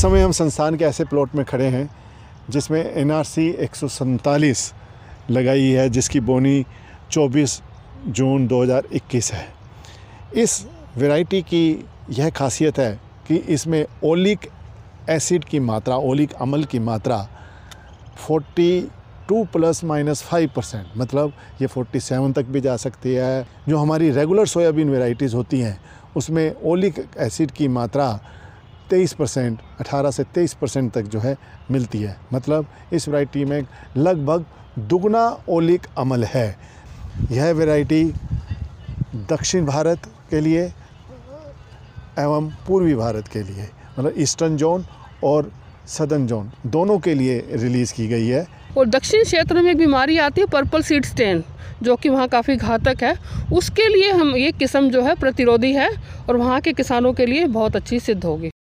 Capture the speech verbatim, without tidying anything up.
समय हम संस्थान के ऐसे प्लॉट में खड़े हैं जिसमें एन आर सी एक सौ सैंतालीस लगाई है, जिसकी बोनी चौबीस जून दो हज़ार इक्कीस है। इस वैरायटी की यह खासियत है कि इसमें ओलिक एसिड की मात्रा, ओलिक अम्ल की मात्रा बयालीस प्लस माइनस फाइव परसेंट, मतलब ये सैंतालीस तक भी जा सकती है। जो हमारी रेगुलर सोयाबीन वैरायटीज़ होती हैं उसमें ओलिक एसिड की मात्रा तेईस परसेंट, अठारह से तेईस परसेंट तक जो है मिलती है। मतलब इस वैरायटी में लगभग दुगना ओलिक अम्ल है। यह वैरायटी दक्षिण भारत के लिए एवं पूर्वी भारत के लिए, मतलब ईस्टर्न जोन और सदर्न जोन दोनों के लिए रिलीज़ की गई है। और दक्षिण क्षेत्र में एक बीमारी आती है पर्पल सीड स्टेन, जो कि वहाँ काफ़ी घातक है। उसके लिए हम ये किस्म जो है प्रतिरोधी है और वहाँ के किसानों के लिए बहुत अच्छी सिद्ध होगी।